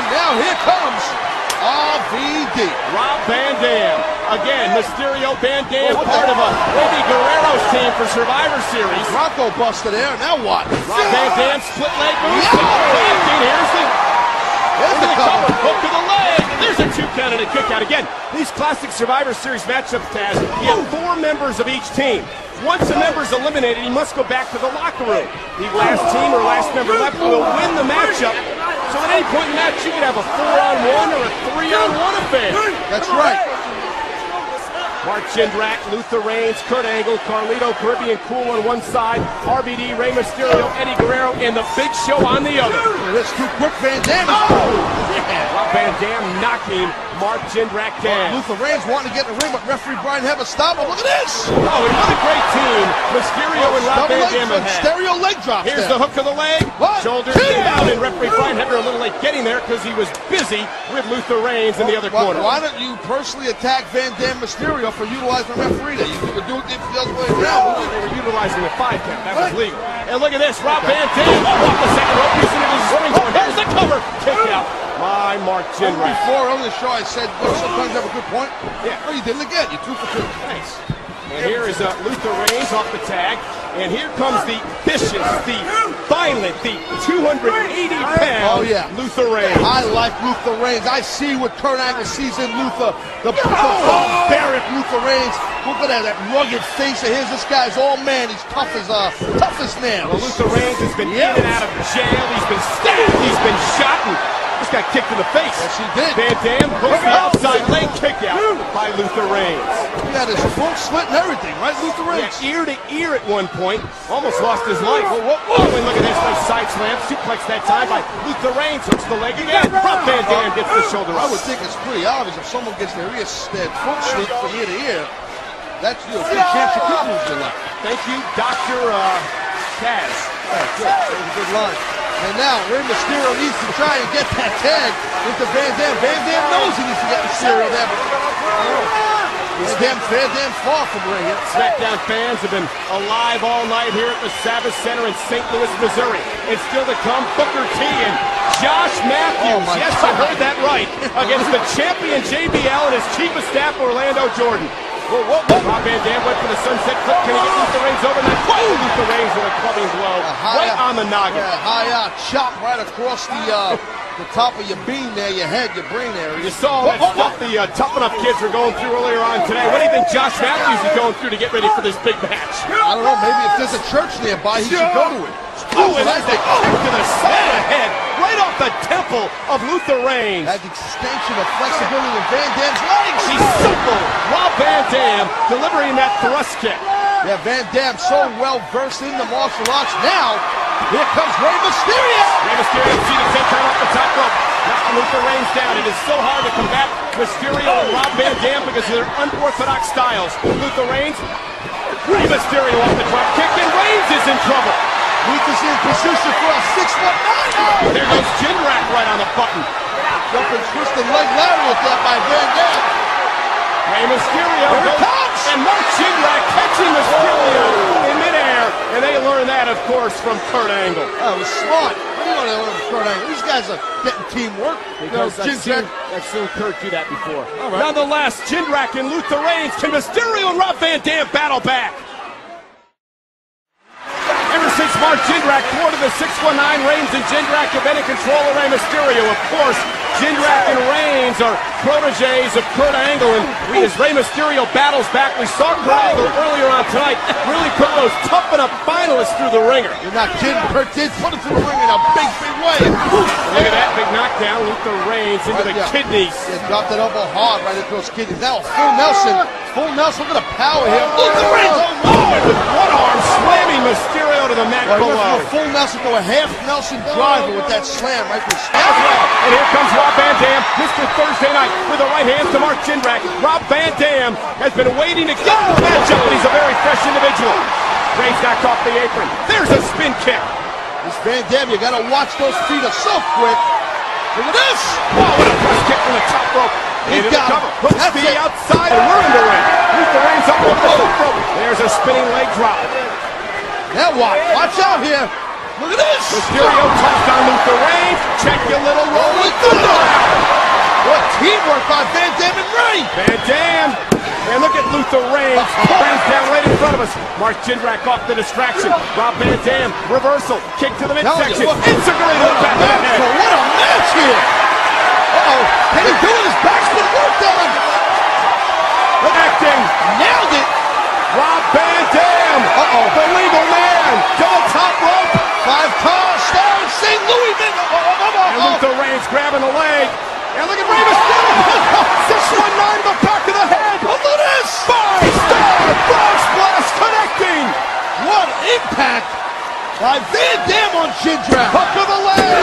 And now here comes RVD. Rob Van Dam. Again, Mysterio, Van Dam, part of a Eddie Guerrero's team for Survivor Series. Bronco buster there. Now what? Rob Van Dam split leg move. Here's the cover. Hook to the leg. There's a 2 count and a kick out. Again, these classic Survivor Series matchups, Taz, you have 4 members of each team. Once a member is eliminated, he must go back to the locker room. The last team or last member left will win the matchup. So at any point in the match, you could have a 4-on-1 or a 3-on-1 affair. That's right. Mark Jindrak, Luther Reigns, Kurt Angle, Carlito, Caribbean Cool on one side, RVD, Rey Mysterio, Eddie Guerrero, and the Big Show on the other. That's too quick, Van Dam. Yeah. Rob Van Dam knocking Mark Jindrak down. Luther Reigns wanting to get in the ring, but referee Brian Hebner stop him. Look at this. Oh, what a great team. Mysterio and Rob Van Dam have had. Stereo leg drops. Here's the hook of the leg. Shoulders down, and referee Brian Hebner a little late getting there because he was busy with Luther Reigns in the other corner. Why don't you personally attack Van Dam Mysterio for utilizing the referee there? You could do it the other way around. They were utilizing a 5 count. That was legal. And look at this. Rob Van Dam off the second rope using it as a spring point. Here's the cover. Kick out by Mark Jindrak. Before on the show I said, sometimes you have a good point. Yeah. Well, you did it again. You're 2 for 2. Nice. And here is Luther Reigns off the tag. And here comes the vicious, the violent, the 280-pound Luther Reigns. I like Luther Reigns. I see what Kurt Angle sees in Luther. The barbaric Luther Reigns. Look at that rugged face of his. This guy's all man. He's tough as nails. Well, Luther Reigns has been in and out of jail. He's been stabbed. He's been shot. And just got kicked in the face. Yes, he did. Van Dam hooks the outside leg kick out by Luther Reigns. He had his throat slit and everything, right, Luther Reigns? Yeah, ear to ear at one point. Almost lost his life. Oh, and look at this nice side slam. Suplex that time by Luther Reigns. Hooks the leg again. Rob Van Dam gets the shoulder up. I would think it's pretty obvious if someone gets their throat slit from ear to ear. That's a good chance you could lose your life. Thank you, Dr. Taz. Good. That was a good line. And now, Rey Mysterio needs to try and get that tag into Van Dam. Van Dam knows he needs to get Mysterio there, but Van Dam far from Rey here. SmackDown fans have been alive all night here at the Savage Center in St. Louis, Missouri. And still to come, Booker T and Josh Matthews. Yes, I heard that right. Against the champion JBL and his chief of staff, Orlando Jordan. Rob Van Dam went for the sunset flip. Can he get Luther Reigns over that? Luther Reigns with a clubbing blow right on the noggin. High out, chop right across the top of your bean there, your head, your brain area. You saw that stuff the Tough Enough kids were going through earlier on today. What do you think Josh Matthews is going through to get ready for this big match? I don't know. Maybe if there's a church nearby, he should go to it. Oh, and that's the kick to the side of the head, right off the temple of Luther Reigns. That extension of flexibility in Van Dam's legs. He's simple. Rob Van Dam delivering that thrust kick. Yeah, Van Dam so well versed in the martial arts. Now, here comes Rey Mysterio. Rey Mysterio seated 10 count off the top rope. Knocking Luther Reigns down. It is so hard to combat Mysterio and Rob Van Dam because of their unorthodox styles. Luther Reigns, Rey Mysterio off the drop kick, and Reigns is in trouble. Luther's in position for a 6-foot 9. There goes Jindrak right on the button. Jumping twisted leg lateral there by Van Dam. Rey Mysterio goes, and Mark Jindrak catching Mysterio in midair. And they learned that, of course, from Kurt Angle. Oh, it was smart. What do you know they learned from Kurt Angle? These guys are getting teamwork. Because I've seen Kurt do that before. Right. Nonetheless, Jindrak and Luther Reigns. Can Mysterio and Rob Van Dam battle back? Ever since Mark Jindrak thwarted the 619, Reigns and Jindrak have been in control of Rey Mysterio. Of course, Jindrak and Reigns are protégés of Kurt Angle, and as Rey Mysterio battles back, we saw Kurt Angle earlier on tonight really put those Tough Enough finalists through the ringer. You're not kidding. Kurt did put it through the ring in a big, big way. Look at that big knockdown. Luther Reigns into the kidneys. Yeah, dropped that elbow hard right into those kidneys. Now full Nelson. Full Nelson. Look at the power here. Luther Reigns alone with one arm slamming Mysterio to the mat below. From a full Nelson to a half Nelson driver with that slam right to his stomach. And here comes Rob Van Dam, Mr. Thursday Night, with the right hand to Mark Jindrak. Rob Van Dam has been waiting to get the matchup, but he's a very fresh individual. Reigns knocked off the apron. There's a spin kick. This Van Dam, you gotta watch those feet are so quick. Look at this! Wow, what a press kick from the top rope. He got him. Hooks to the outside, and we're in the ring. Luther Reigns up over the top rope. There's a spinning leg drop. Now what? Watch out here. Look at this! Mysterio tossed on Luther Reigns. Check your little rolling thunder. Luther Reigns. Reigns down right in front of us. Mark Jindrak off the distraction. Rob Van Dam, reversal. Kick to the midsection. Enziguri to the back of the head. What a match here. Uh-oh. Can he do it? His back's been worked on. Connecting. Nailed it. Rob Van Dam. Uh-oh. The legal man. To the top rope. 5 star in St. Louis. And Luther Reigns grabbing the leg. And look at Rey Mysterio. 619 to the back of the head. Look at this. 5-star frog splash connecting. What impact by Van Dam on Jindrak. Hook of the leg.